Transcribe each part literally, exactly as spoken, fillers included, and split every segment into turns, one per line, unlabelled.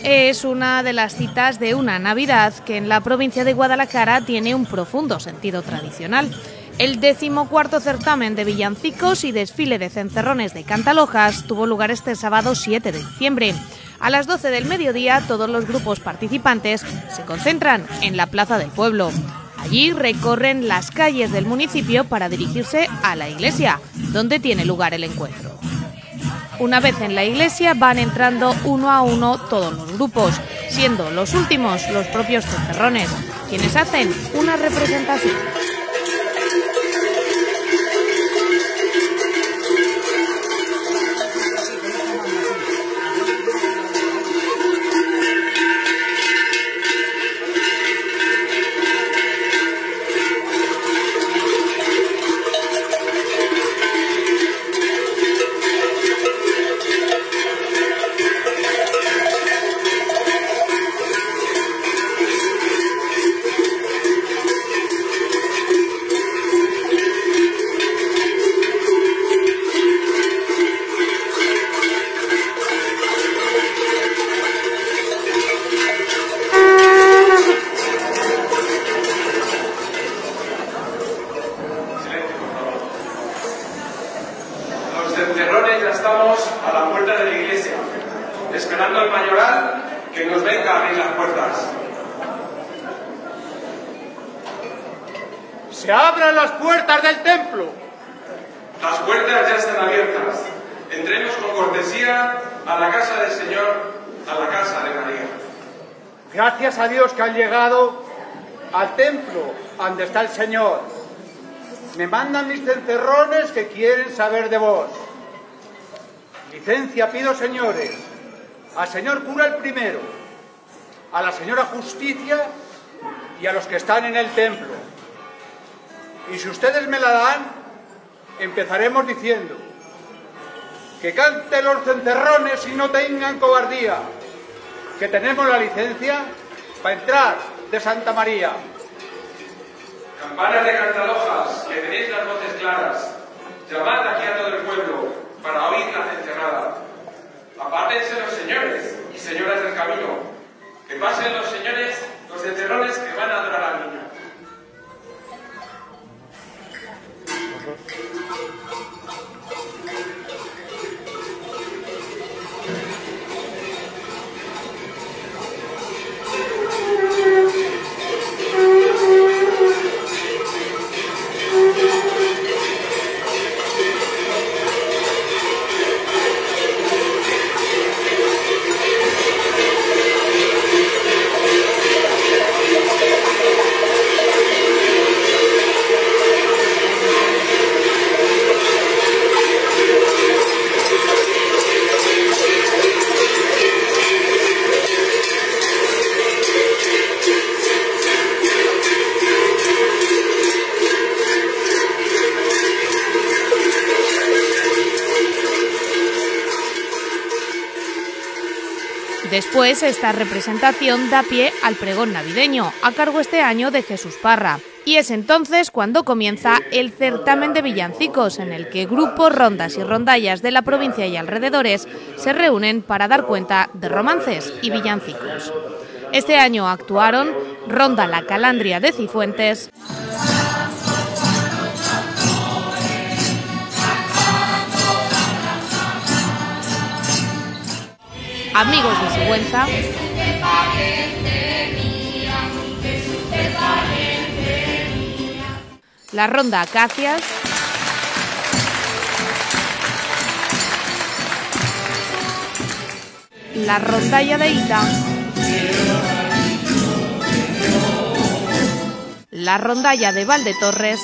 Es una de las citas de una Navidad que en la provincia de Guadalajara tiene un profundo sentido tradicional. El decimocuarto certamen de villancicos y desfile de cencerrones de Cantalojas tuvo lugar este sábado siete de diciembre. A las doce del mediodía, todos los grupos participantes se concentran en la plaza del pueblo. Allí recorren las calles del municipio para dirigirse a la iglesia, donde tiene lugar el encuentro. Una vez en la iglesia van entrando uno a uno todos los grupos, siendo los últimos los propios cencerrones, quienes hacen una representación.
Cencerrones ya estamos a la puerta de la iglesia, esperando al mayoral que nos venga a abrir las puertas.
¡Se abran las puertas del templo!
Las puertas ya están abiertas. Entremos con cortesía a la casa del Señor, a la casa de María.
Gracias a Dios que han llegado al templo donde está el Señor. Me mandan mis cencerrones que quieren saber de vos. Licencia pido, señores, al señor cura el primero, a la señora Justicia y a los que están en el templo. Y si ustedes me la dan, empezaremos diciendo que canten los cencerrones y no tengan cobardía, que tenemos la licencia para entrar de Santa María.
Campanas de Cantalojas, que tenéis las voces claras, llamad aquí a todo el pueblo para oír la cencerrada. Apártense los señores y señoras del camino, que pasen los señores, los cencerrones que van a adorar al niño.
Después, esta representación da pie al pregón navideño, a cargo este año de Jesús Parra. Y es entonces cuando comienza el certamen de villancicos, en el que grupos, rondas y rondallas de la provincia y alrededores se reúnen para dar cuenta de romances y villancicos. Este año actuaron Ronda La Calandria de Cifuentes, Amigos de Sigüenza, la Ronda Acacias, la Rondalla de Ita, la Rondalla de Valdetorres,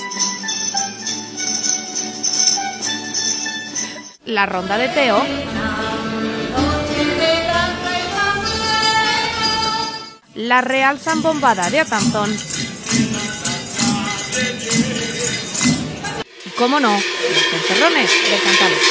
la Ronda de Teo, la Real Zambombada de Atanzón y, cómo no, los cencerrones de Cantalojas.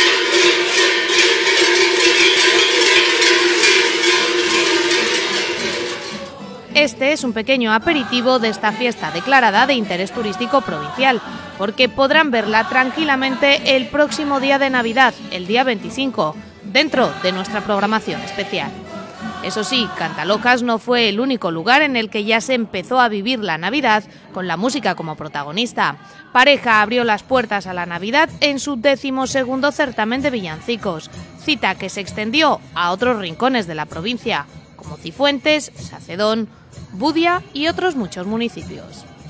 Este es un pequeño aperitivo de esta fiesta declarada de interés turístico provincial, porque podrán verla tranquilamente el próximo día de Navidad, el día veinticinco, dentro de nuestra programación especial. Eso sí, Cantalocas no fue el único lugar en el que ya se empezó a vivir la Navidad con la música como protagonista. Pareja abrió las puertas a la Navidad en su decimosegundo certamen de villancicos, cita que se extendió a otros rincones de la provincia, como Cifuentes, Sacedón, Budia y otros muchos municipios.